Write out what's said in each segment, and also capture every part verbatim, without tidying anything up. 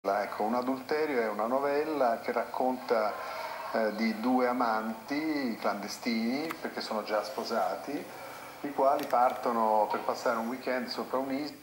Ecco, Un adulterio è una novella che racconta eh, di due amanti clandestini, perché sono già sposati, i quali partono per passare un weekend sopra un'isola.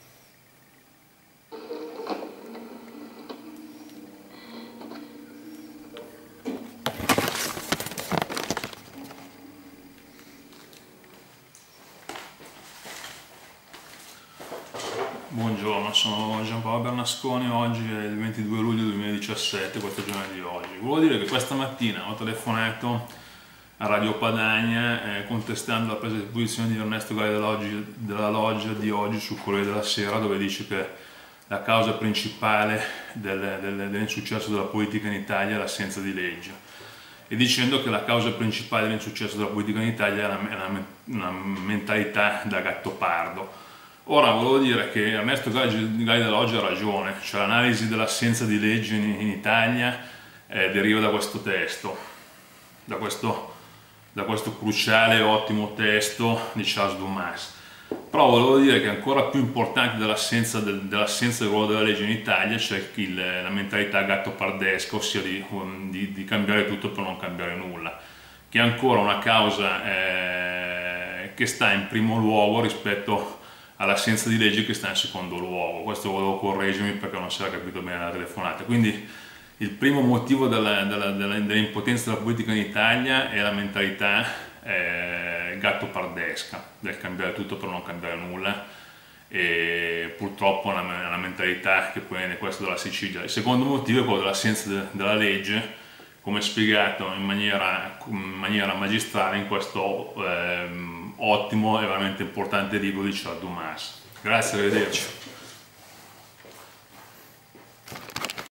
Buongiorno, sono Giampaolo Bernasconi, oggi è il ventidue luglio duemiladiciassette, questo è il giorno di oggi. Volevo dire che questa mattina ho telefonato a Radio Padania eh, contestando la presa di posizione di Ernesto Gai della Loggia, della Loggia di oggi sul Corriere della Sera, dove dice che la causa principale del, del, dell'insuccesso della politica in Italia è l'assenza di legge, e dicendo che la causa principale dell'insuccesso della politica in Italia è una, è una, una mentalità da gattopardo. Ora, volevo dire che Ernesto Gai della Loggia ha ragione, cioè l'analisi dell'assenza di legge in, in Italia eh, deriva da questo testo, da questo, da questo cruciale e ottimo testo di Charles Dumas. Però volevo dire che ancora più importante dell'assenza del, dell'assenza del ruolo della legge in Italia c'è il, la mentalità gattopardesca, ossia di, di, di cambiare tutto per non cambiare nulla, che è ancora una causa eh, che sta in primo luogo rispetto all'assenza di legge che sta in secondo luogo. Questo volevo correggermi perché non si era capito bene la telefonata. Quindi il primo motivo della, della, della, dell'impotenza della politica in Italia è la mentalità eh, gattopardesca, del cambiare tutto per non cambiare nulla, e purtroppo è una, una mentalità che proviene questo dalla Sicilia. Il secondo motivo è quello dell'assenza de, della legge, come spiegato in maniera, in maniera magistrale in questo ehm, ottimo e veramente importante libro di Charles Dumas. Grazie, arrivederci.